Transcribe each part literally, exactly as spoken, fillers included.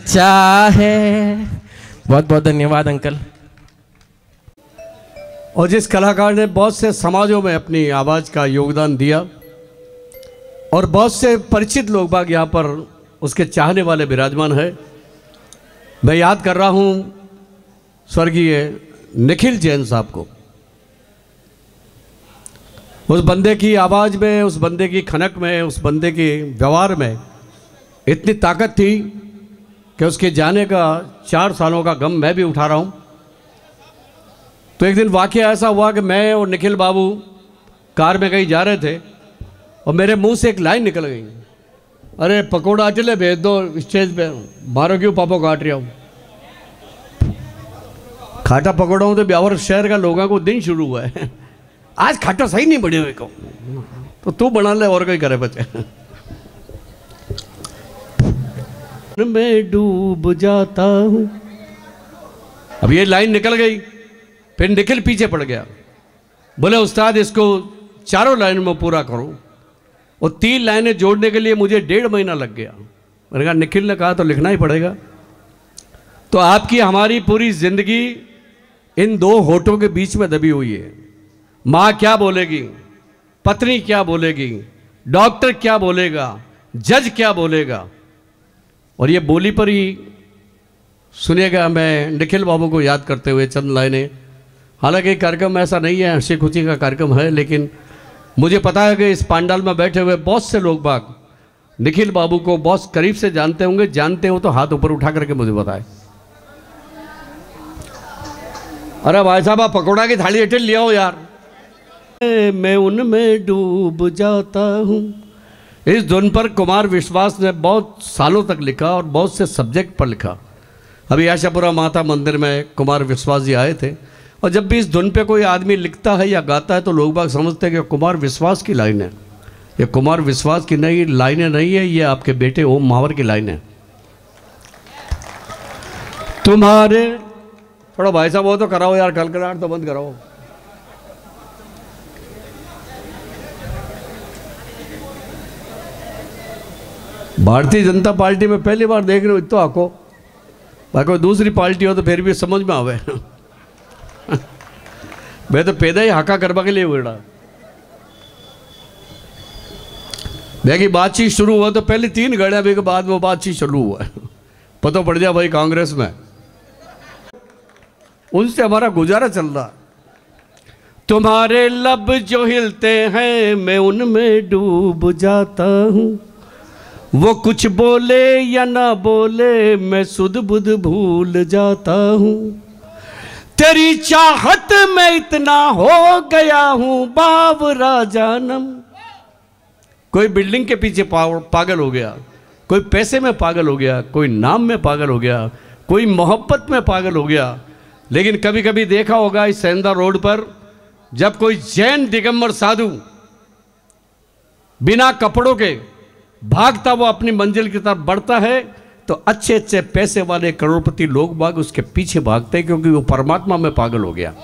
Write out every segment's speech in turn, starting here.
चाहे। बहुत बहुत धन्यवाद अंकल। और जिस कलाकार ने बहुत से समाजों में अपनी आवाज़ का योगदान दिया और बहुत से परिचित लोग बाग यहाँ पर उसके चाहने वाले विराजमान है। मैं याद कर रहा हूँ स्वर्गीय निखिल जैन साहब को। उस बंदे की आवाज़ में, उस बंदे की खनक में, उस बंदे के व्यवहार में इतनी ताकत थी कि उसके जाने का चार सालों का गम मैं भी उठा रहा हूँ। तो एक दिन वाक़या ऐसा हुआ कि मैं और निखिल बाबू कार में कहीं जा रहे थे और मेरे मुंह से एक लाइन निकल गई, अरे पकौड़ा चले भेज दो स्टेज पे, मारो क्यों पापा काट रहा हूँ। खाटा पकौड़ा हूँ तो ब्यावर शहर का लोगों को दिन शुरू हुआ है, आज खाटा सही नहीं बने हुए को, तो तू बना ले और कोई करे बचे। मैं डूब जाता हूँ। अब ये लाइन निकल गई, फिर निखिल पीछे पड़ गया, बोले उस्ताद इसको चारों लाइन में पूरा करो। और तीन लाइनें जोड़ने के लिए मुझे डेढ़ महीना लग गया। मैंने कहा निखिल ने कहा तो लिखना ही पड़ेगा। तो आपकी हमारी पूरी जिंदगी इन दो होठों के बीच में दबी हुई है। माँ क्या बोलेगी, पत्नी क्या बोलेगी, डॉक्टर क्या बोलेगा, जज क्या बोलेगा। और ये बोली पर ही सुनिएगा मैं निखिल बाबू को याद करते हुए चंद लाइनें। हालांकि कार्यक्रम ऐसा नहीं है, हंसी खुशी का कार्यक्रम है, लेकिन मुझे पता है कि इस पंडाल में बैठे हुए बहुत से लोग बाग निखिल बाबू को बहुत करीब से जानते होंगे। जानते हो तो हाथ ऊपर उठा करके मुझे बताएं। अरे भाई साहब आप पकौड़ा की थाली अटेल लिया हो यार। मैं उनमें डूब जाता हूँ। इस धुन पर कुमार विश्वास ने बहुत सालों तक लिखा और बहुत से सब्जेक्ट पर लिखा। अभी आशापुरा माता मंदिर में कुमार विश्वास जी आए थे, और जब भी इस धुन पे कोई आदमी लिखता है या गाता है तो लोग बाग समझते हैं कि कुमार विश्वास की लाइन है। ये कुमार विश्वास की नई लाइनें नहीं है, ये आपके बेटे ओम महावर की लाइन है। तुम्हारे थोड़ा भाई साहब वो तो कराओ यार, कलकलाहट तो बंद कराओ। भारतीय जनता पार्टी में पहली बार देख रहे हो इतो आको, बाकी दूसरी पार्टी हो तो फिर भी समझ में आवे। मैं तो पैदा ही हाका करवा के लिए उड़ा। देखिए बातचीत शुरू हुआ तो पहले तीन घड़िया भी के बाद वो बातचीत शुरू हुआ। पता पड़ जाए भाई कांग्रेस में उनसे हमारा गुजारा चल रहा। तुम्हारे लब जो हिलते हैं मैं उनमें डूब जाता हूँ, वो कुछ बोले या ना बोले मैं सुध बुध भूल जाता हूँ। तेरी चाहत में इतना हो गया हूँ बावरा जानम। कोई बिल्डिंग के पीछे पागल हो गया, कोई पैसे में पागल हो गया, कोई नाम में पागल हो गया, कोई मोहब्बत में पागल हो गया। लेकिन कभी कभी देखा होगा इस सेंधा रोड पर जब कोई जैन दिगंबर साधु बिना कपड़ों के भागता वो अपनी मंजिल की तरफ बढ़ता है तो अच्छे अच्छे पैसे वाले करोड़पति लोग बाग उसके पीछे भागते हैं, क्योंकि वो परमात्मा में पागल हो गया।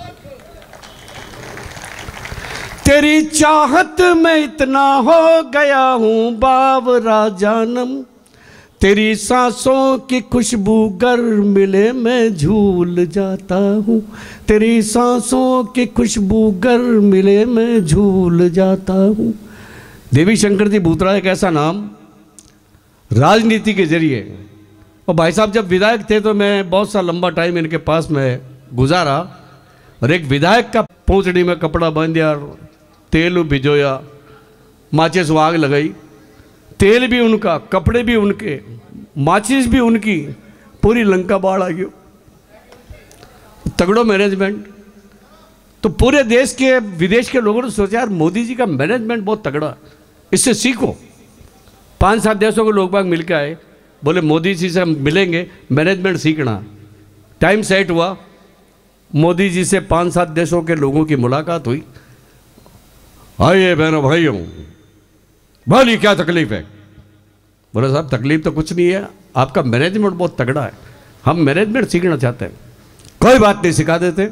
तेरी चाहत में इतना हो गया हूँ बावरा जानम, तेरी सांसों की खुशबू गर मिले मैं झूल जाता हूँ। तेरी सांसों की खुशबू गर मिले मैं झूल जाता हूँ। देवी शंकर जी भूतड़ा एक ऐसा नाम राजनीति के जरिए, और भाई साहब जब विधायक थे तो मैं बहुत सा लंबा टाइम इनके पास में गुजारा, और एक विधायक का पोंचड़ी में कपड़ा बांध दिया, तेल भिजोया, माचिस आग लगाई, तेल भी उनका, कपड़े भी उनके, माचिस भी उनकी, पूरी लंका बाढ़ आ गई। तगड़ो मैनेजमेंट। तो पूरे देश के विदेश के लोगों ने सोचा यार मोदी जी का मैनेजमेंट बहुत तगड़ा, इससे सीखो। पांच सात देशों के लोग बाग मिलकर आए, बोले मोदी जी से हम मिलेंगे, मैनेजमेंट सीखना। टाइम सेट हुआ, मोदी जी से पांच सात देशों के लोगों की मुलाकात हुई। आइए बहनों भाइयों, बोली क्या तकलीफ है? बोले साहब तकलीफ तो कुछ नहीं है, आपका मैनेजमेंट बहुत तगड़ा है, हम मैनेजमेंट सीखना चाहते हैं। कोई बात नहीं, सिखा देते।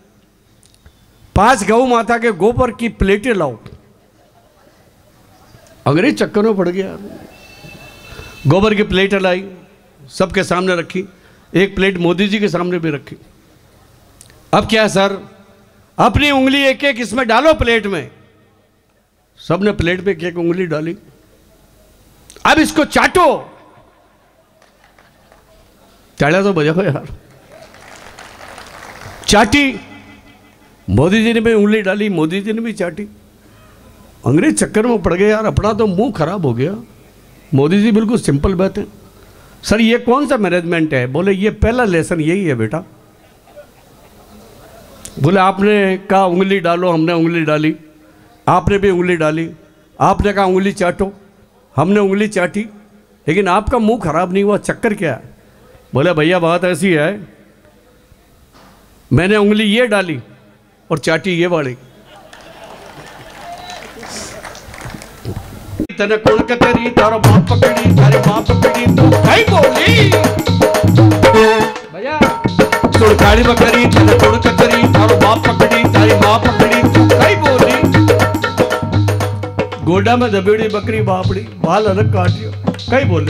पांच गौ माता के गोबर की प्लेटें लाओ। अंग्रेज चक्कर में पड़ गया। गोबर की प्लेटें लाई, सबके सामने रखी, एक प्लेट मोदी जी के सामने भी रखी। अब क्या सर, अपनी उंगली एक एक इसमें डालो प्लेट में। सबने प्लेट पे एक एक उंगली डाली। अब इसको चाटो। तालियां तो बजाओ यार। चाटी, मोदी जी ने भी उंगली डाली, मोदी जी ने भी चाटी। अंग्रेज चक्कर में पड़ गए यार, अपना तो मुंह खराब हो गया। मोदी जी बिल्कुल सिंपल बात है, सर ये कौन सा मैनेजमेंट है? बोले ये पहला लेसन यही है बेटा। बोले आपने कहा उंगली डालो, हमने उंगली डाली, आपने भी उंगली डाली, आपने कहा उंगली चाटो, हमने उंगली चाटी, लेकिन आपका मुंह खराब नहीं हुआ, चक्कर क्या है? बोले भैया बात ऐसी है, मैंने उंगली ये डाली और चाटी ये वाली। तने कौन कतरी तारो बाप पकड़ी, तारे बाप पकड़ी तो कई बोली भैया तोड़ काली बकरी, तने कौन कतरी तारो बाप पकड़ी, तारी बाप पकड़ी तो कई बोली। गोडा में दबेड़ी बकरी बापड़ी, बाल अलग काटियो, कई बोले।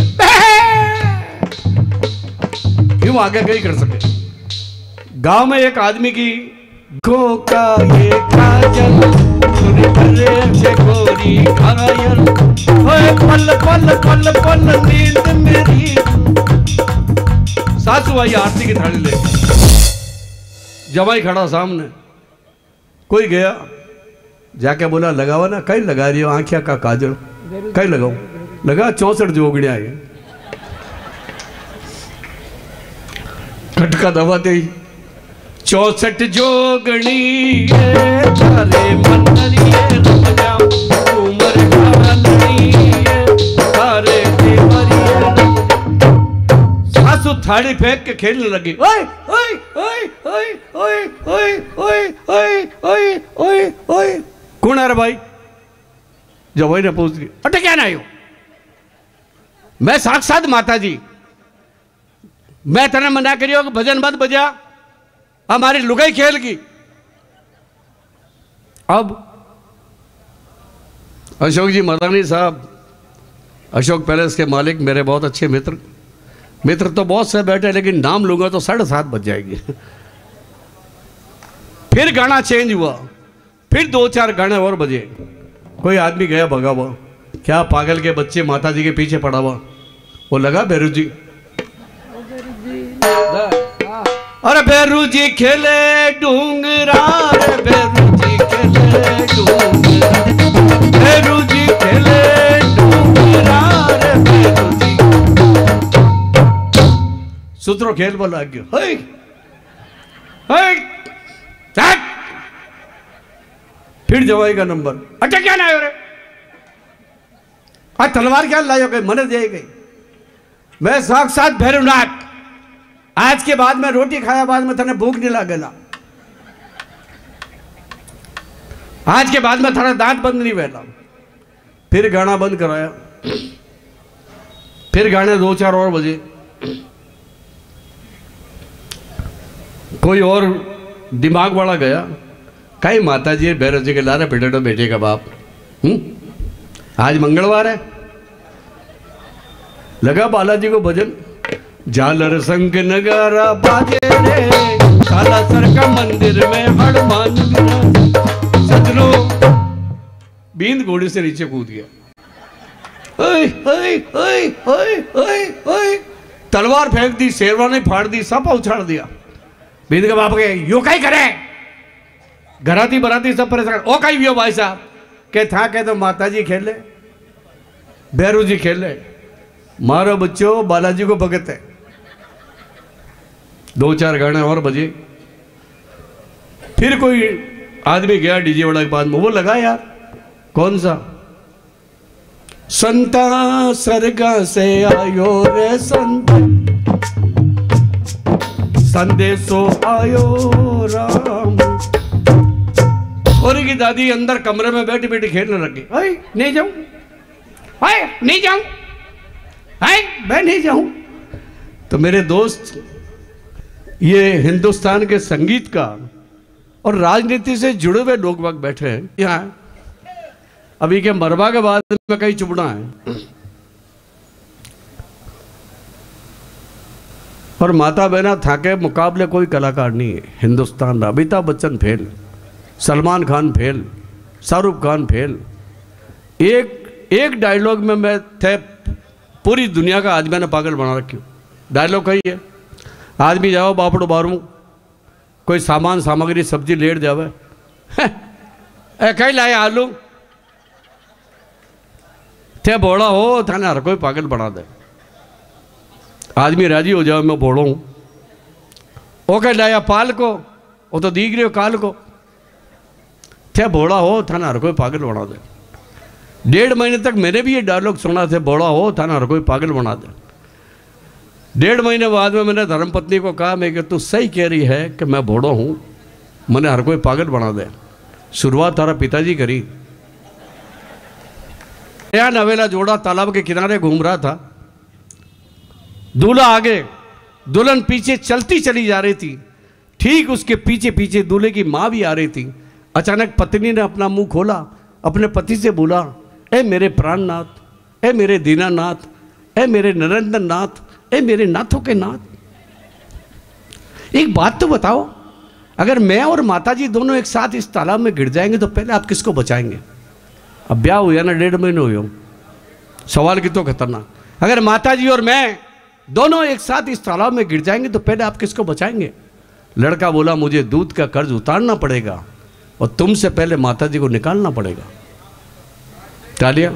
क्यों आगे कहीं कर सके। गांव में एक आदमी की गो का ये काजल, गोरी घायल, पल पल पल पल नींद मेरी। सासू आई आरती की थाली ले, जवाई खड़ा सामने। कोई गया जाके बोला लगावा ना, कहीं लगा रही हो आंखिया का काजल, कहीं लगाओ, लगा चौसठ जोगड़िया है। खटका दबाते ही चौसठ जोगणी तारे मंडलिए रम जाओ, उमर घालनी तारे देवरिए। सासू थाली फेंक के खेलने लगी। ओए ओए ओए ओए ओए ओए ओए ओए ओए ओए ओए कौन है रे भाई? जब वही ने पूछ दी, अटे क्या ना आयो? मैं साक्षात माता जी, मैं तने मना करियो कि भजन मत बजा, हमारी लुगाई खेल की। अब अशोक जी मदानी साहब, अशोक पैलेस के मालिक, मेरे बहुत अच्छे मित्र, मित्र तो बहुत से बैठे, लेकिन नाम लूंगा तो साढ़े सात बज जाएगी। फिर गाना चेंज हुआ, फिर दो चार गाने और बजे। कोई आदमी गया भगा हुआ, क्या पागल के बच्चे माता जी के पीछे पड़ा हुआ। वो लगा भैरू जी, अरे भैरू जी खेले डूंगरा, अरे भैरू जी खेले डूंगरा, भैरू जी खेले डूंगरा, अरे भैरू जी। सूत्रों खेल बोला गया, हे हे चट। फिर जवाई का नंबर, अच्छा क्या लायो रे? आज तलवार क्या लायो? गई मने दे गई। मैं साक्षात भैरवनाथ, आज के बाद में रोटी खाया बाद में तने भूख नहीं लागेला, आज के बाद में थारा दांत बंद नहीं वेला। फिर गाना बंद कराया, फिर गाने दो चार और बजे। कोई और दिमाग वाला गया, कई माता जी भैरव जी के लारे पेटेटो बेटे का बाप, हम्म आज मंगलवार है, लगा बालाजी को भजन। झालर संग नगारा बाजे रे, साला सर का मंदिर में हनुमान सजनो। बींद घोड़े से नीचे कूद गया। ओए ओए ओए ओए ओए ओए, तलवार फेंक दी, शेरवानी फाड़ दी, सब उछाड़ दिया। बींद के बाप के यो कई करे, घराती बराती सब परेशान। ओ कई वियो भाई साहब के था के तो माता जी खेले, भैरू जी खेले, मारो बच्चों बालाजी को भगत है। दो चार गाने और बजे। फिर कोई आदमी गया डीजे वाला के पास में, वो लगा यार, कौन सा? संता सरगा से आयो रे संत, संदेशो आयो राम। और की दादी अंदर कमरे में बैठी बैठी खेलने लगी। अरे नहीं जाऊं, अरे नहीं जाऊं, अरे मैं नहीं जाऊं। तो मेरे दोस्त, ये हिंदुस्तान के संगीत का और राजनीति से जुड़े हुए लोग वक्त बैठे हैं यहाँ। अभी के मरवा के बाद में कहीं चुपना है। और माता बहना था के मुकाबले कोई कलाकार नहीं है हिंदुस्तान में। Amitabh Bachchan fail, Salman Khan fail, Shahrukh Khan fail. एक एक डायलॉग में मैं थे पूरी दुनिया का आदमी ने पागल बना रखी। डायलॉग कही है, आदमी जाओ बापड़ो बारू कोई सामान सामग्री सब्जी लेट जावे ए कहीं लाए आलू थे बोड़ा हो थाने हर कोई पागल बना दे। आदमी राजी हो जाओ मैं बोड़ो हूँ वो कह लाया पाल को वो तो दीख रहे हो काल को थे बोड़ा हो थाने हर कोई पागल बना दे। डेढ़ महीने तक मैंने भी ये डायलॉग सुना थे, बोड़ा हो थाने हर कोई पागल बना दे। डेढ़ महीने बाद में मैंने धर्मपत्नी को कहा मैं कि तू सही कह रही है कि मैं बोड़ो हूँ, मैंने हर कोई पागल बना दे। शुरुआत तारा पिताजी करी। नया नवेला जोड़ा तालाब के किनारे घूम रहा था, दूल्हा आगे दुल्हन पीछे चलती चली जा रही थी। ठीक उसके पीछे पीछे दूल्हे की माँ भी आ रही थी। अचानक पत्नी ने अपना मुंह खोला, अपने पति से बोला, ए मेरे प्राणनाथ, ए मेरे दीनानाथ, ए मेरे नरेंद्र नाथ, ए मेरे नाथों के नाथ, एक बात तो बताओ, अगर मैं और माताजी दोनों एक साथ इस तालाब में गिर जाएंगे तो पहले आप किसको बचाएंगे? अब ब्याह हुआ ना, डेढ़ महीने हुए हो, सवाल की तो खतरनाक। अगर माताजी और मैं दोनों एक साथ इस तालाब में गिर जाएंगे तो पहले आप किसको बचाएंगे? लड़का बोला, मुझे दूध का कर्ज उतारना पड़ेगा और तुमसे पहले माताजी को निकालना पड़ेगा। तालियां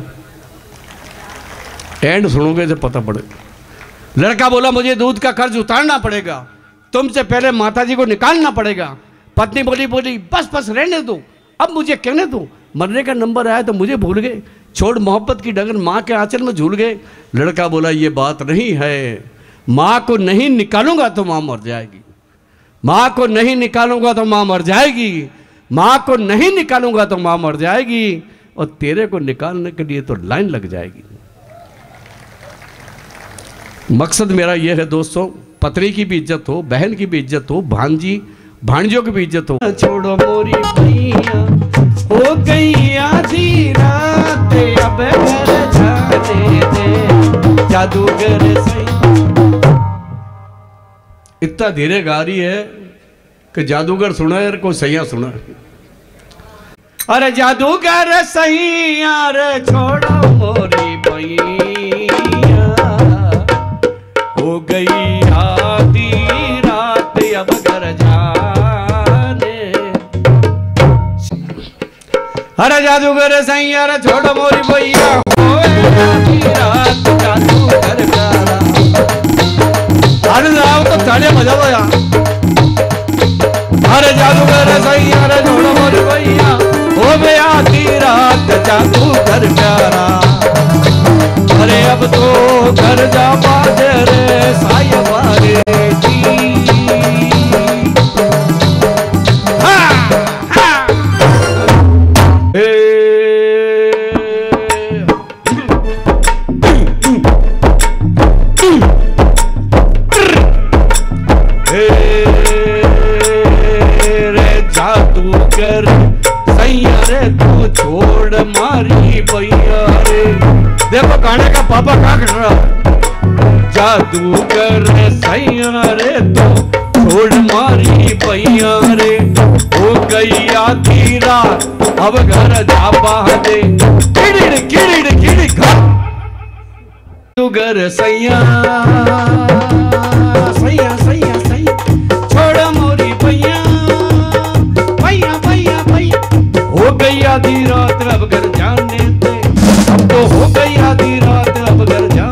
एंड सुनोगे तो पता पड़ेगा। लड़का बोला, मुझे दूध का कर्ज उतारना पड़ेगा, तुमसे पहले माताजी को निकालना पड़ेगा। पत्नी बोली बोली बस बस रहने दो, अब मुझे कहने दो, मरने का नंबर आया तो मुझे भूल गए, छोड़ मोहब्बत की डगर माँ के आंचल में झूल गए। लड़का बोला, ये बात नहीं है, माँ को नहीं निकालूंगा तो माँ मर जाएगी, माँ को नहीं निकालूंगा तो माँ मर जाएगी, माँ को नहीं निकालूंगा तो माँ मर जाएगी, और तेरे को निकालने के लिए तो लाइन लग जाएगी। मकसद मेरा यह है दोस्तों, पत्नी की भी इज्जत हो, बहन की भी इज्जत हो, भांजी भांजियों की भी इज्जत हो। छोड़ो मोरी भैया, हो गई आधी रात, अब घर जाने दे जादूगर सही। इतना धीरे गा रही है कि जादूगर सुना है को सैया सुना। अरे जादूगर सैया रे छोड़ो मोरी भैया, हो गई आधी रात, अब घर जाने। अरे जादूगर सैया रे छोड़ो मोरी भैया, हो गई आधी रात, जादूगर प्यारा। अरे जाओ तो तालियां बजाओ यार। अरे जादूगर सैया रे छोड़ो मोरी भैया, हो गई आधी रात, जादूगर प्यारा। अरे अब तो घर जा बाजे रे साया बारे जी। हाँ, हाँ। ए, रे जादूगर सैया रे तू छोड़ मारी भैया रे। देखो गाने का पापा क्या कर रहा। जादूगर सैया रे तो छोड़ मारी भैया रे, हो गई आधी रात, अब घर जा दे किड़ी किड़ी किड़ी घर। जादूगर सैया सैया सैया सैया छोड़ मोरी भैया, भैया भैया भैया, हो गई आधी रात, अब घर जाने दे, अब तो हो गई आधी रात, अब घर जाने।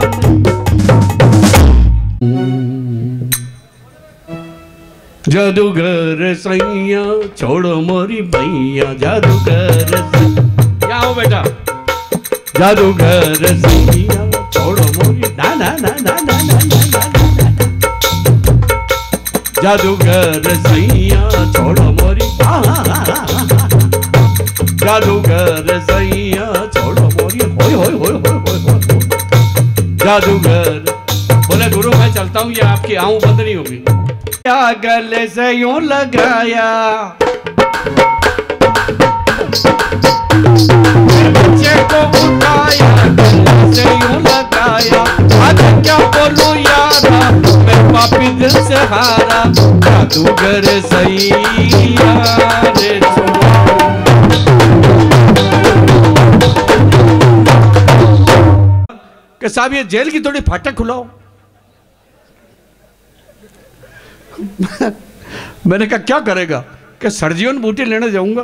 जादूगर सैया छोड़ो मोरी भैया, जादूगर क्या हो बेटा, जादूगर सैया छोड़ो मोरी ना ना ना ना ना ना ना, जादूगर सैया छोड़ो मोरी, जादूगर सैया छोड़ो मोरी, होय होय होय होय होय। जादूगर बोले, गुरु मैं चलता हूँ, ये आपकी आऊं बंद नहीं होगी। क्या गले से यूं लगाया, बच्चे को उठाया, गले से यूं लगाया, आया। आज क्या बोलूं यारा मैं पापी दिल से हारा, जादूगर सैया रे कि साहब ये जेल की थोड़ी फाटक खुलाओ। मैंने कहा क्या करेगा? कि सर्जियन बूटी लेने जाऊंगा।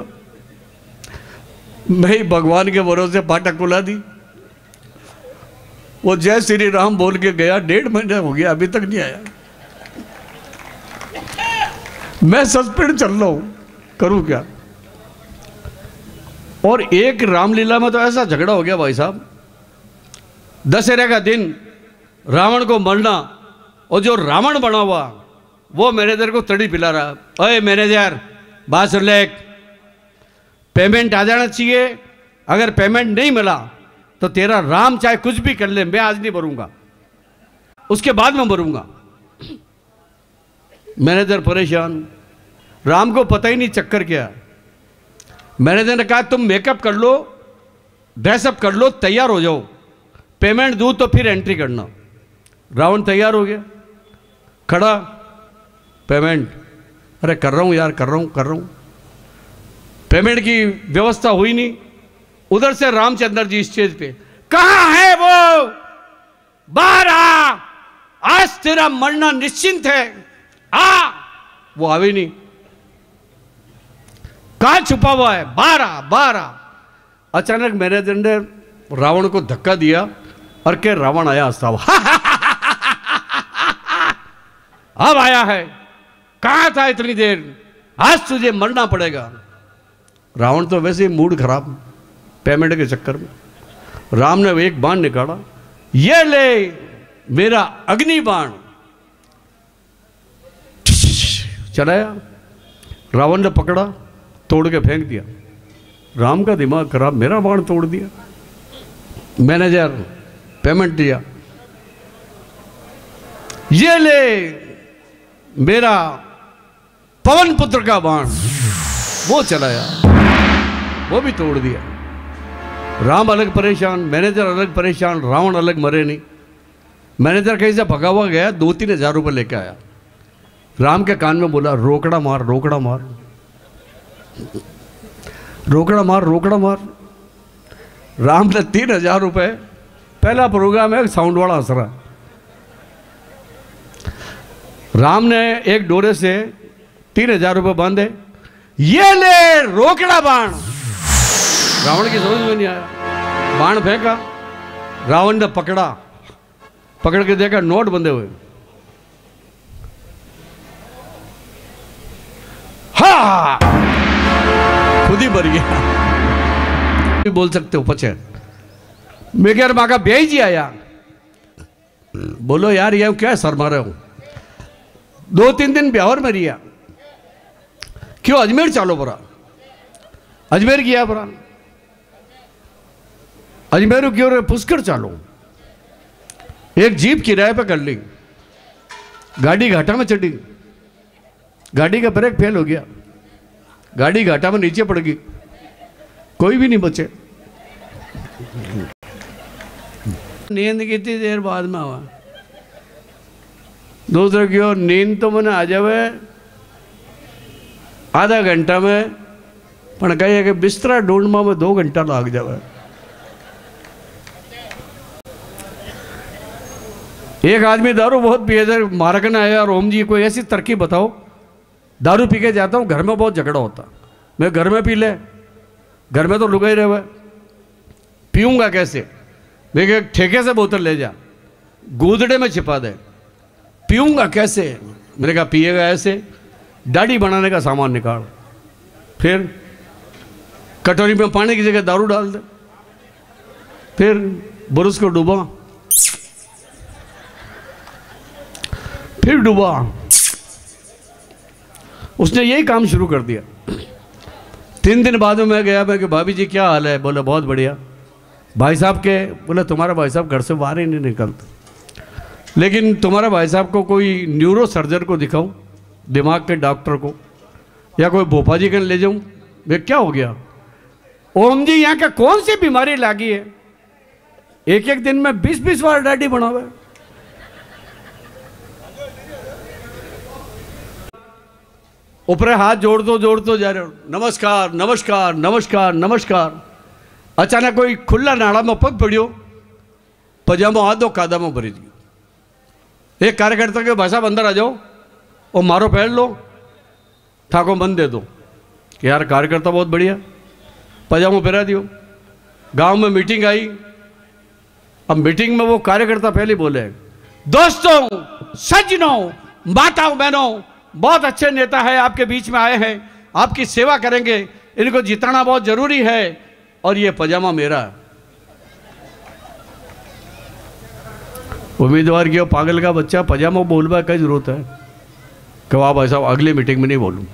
मैं ही भगवान के भरोसे फाटक खुला दी। वो जय श्री राम बोल के गया, डेढ़ महीने हो गया अभी तक नहीं आया। मैं सस्पेंड चल रहा हूं, करूं क्या? और एक रामलीला में तो ऐसा झगड़ा हो गया भाई साहब, दशहरे का दिन रावण को मरना, और जो रावण बना हुआ वो मैनेजर को तड़ी पिला रहा। अरे मैनेजर बात सुन ले, पेमेंट आ जाना चाहिए, अगर पेमेंट नहीं मिला तो तेरा राम चाहे कुछ भी कर ले, मैं आज नहीं भरूंगा, उसके बाद मैं भरूंगा। मैनेजर परेशान, राम को पता ही नहीं चक्कर क्या। मैनेजर ने कहा तुम मेकअप कर लो, ड्रेसअप कर लो, तैयार हो जाओ, पेमेंट दूँ तो फिर एंट्री करना। रावण तैयार हो गया, खड़ा, पेमेंट, अरे कर रहा हूँ यार, कर रहा हूँ कर रहा हूँ पेमेंट की व्यवस्था हुई नहीं। उधर से रामचंद्र जी स्टेज पे, कहां है वो, बाहर आ, आज तेरा मरना निश्चिंत है, आ। वो आवे नहीं, कहां छुपा हुआ है, बाहर आ, बाहर आ। अचानक मैनेजर ने रावण को धक्का दिया और के रावण आया हंसता हुआ, अब आया है, कहां था इतनी देर, आज तुझे मरना पड़ेगा। रावण तो वैसे ही मूड खराब पेमेंट के चक्कर में। राम ने एक बाण निकाला, ये ले मेरा अग्नि बाण, चलाया, रावण ने पकड़ा, तोड़ के फेंक दिया। राम का दिमाग खराब, मेरा बाण तोड़ दिया। मैनेजर पेमेंट दिया, ये ले मेरा पवन पुत्र का बाण, वो चलाया, वो भी तोड़ दिया। राम अलग परेशान, मैनेजर अलग परेशान, रावण अलग मरे नहीं। मैनेजर कहीं से भगा हुआ गया, दो तीन हजार रुपये लेके आया, राम के कान में बोला रोकड़ा मार, रोकड़ा मार, रोकड़ा मार, रोकड़ा मार। राम ने तीन हजार रुपये, पहला प्रोग्राम है साउंड वाला हंस रहा। राम ने एक डोरे से तीन हजार रुपये बांधे, ये ले रोकड़ा बाण। रावण की समझ में नहीं आया, बाण फेंका, रावण ने पकड़ा, पकड़ के देखा नोट बंधे हुए। हा, खुद ही मर गया। बोल सकते हो पचे, मैं कह रहा का ब्याई जी आया, बोलो यार ये क्या सर मारे हो, दो तीन दिन ब्यावर में रिया, क्यों अजमेर चालो परा, अजमेर गया परा, अजमेर क्यों रे पुष्कर चालो। एक जीप किराए पे कर ली, गाड़ी घाटा में चढ़ी, गाड़ी का ब्रेक फेल हो गया, गाड़ी घाटा में नीचे पड़ गई, कोई भी नहीं बचे। नींद कितनी देर बाद में हुआ, दूसरा क्यों नींद तो मैंने आ जावे आधा घंटा में, पर कहे कि बिस्तरा ढूंढने में दो घंटा लग जावे। एक आदमी दारू बहुत पिए थे, मारकन आया और ओम जी कोई ऐसी तरकीब बताओ, दारू पी के जाता हूँ, घर में बहुत झगड़ा होता, मैं घर में पी ले, घर में तो लुका ही रहे, पीऊँगा कैसे, मैं एक ठेके से बोतल ले जा, गूदड़े में छिपा दे, पीऊँगा कैसे, मैंने कहा पिएगा ऐसे, दाढ़ी बनाने का सामान निकाल, फिर कटोरी में पानी की जगह दारू डाल दे, फिर बुरुस को डुबा, फिर डुबा। उसने यही काम शुरू कर दिया। तीन दिन बाद में मैं गया, मैं कि भाभी जी क्या हाल है, बोले बहुत बढ़िया। भाई साहब के, बोले तुम्हारा भाई साहब घर से बाहर ही नहीं निकलते, लेकिन तुम्हारा भाई साहब को कोई न्यूरो सर्जन को दिखाऊं, दिमाग के डॉक्टर को, या कोई भोपा जी के ले जाऊं। वे क्या हो गया, ओम जी यहाँ का कौन सी बीमारी लागी है, एक एक दिन में बीस बीस बार डैडी बना हुआ है। ऊपर हाथ जोड़ दो जोड़ दो जा रहे हो, नमस्कार नमस्कार नमस्कार नमस्कार। अचानक कोई खुला नाड़ा में पग पड़ियो, पजामो हाथ दो कादा में भरी गयो। एक कार्यकर्ता के भाषा अंदर आ जाओ और मारो पैर लो, ठाको बंद दे दो कि यार कार्यकर्ता बहुत बढ़िया, पजामो पहरा दियो। गांव में मीटिंग आई, अब मीटिंग में वो कार्यकर्ता पहले बोले, दोस्तों सज्जनों माताओं बहनों, बहुत अच्छे नेता है आपके बीच में आए हैं, आपकी सेवा करेंगे, इनको जिताना बहुत जरूरी है और ये पजामा मेरा है। उम्मीदवार की पागल का बच्चा पजामा बोलवा क्या जरूरत है कि आप ऐसा अगली मीटिंग में नहीं बोलूं।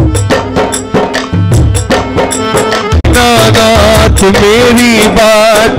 मेरी बात